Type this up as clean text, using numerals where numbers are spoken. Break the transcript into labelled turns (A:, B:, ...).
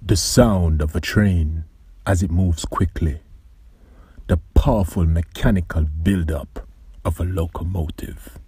A: The sound of a train as it moves quickly. The powerful mechanical build-up of a locomotive.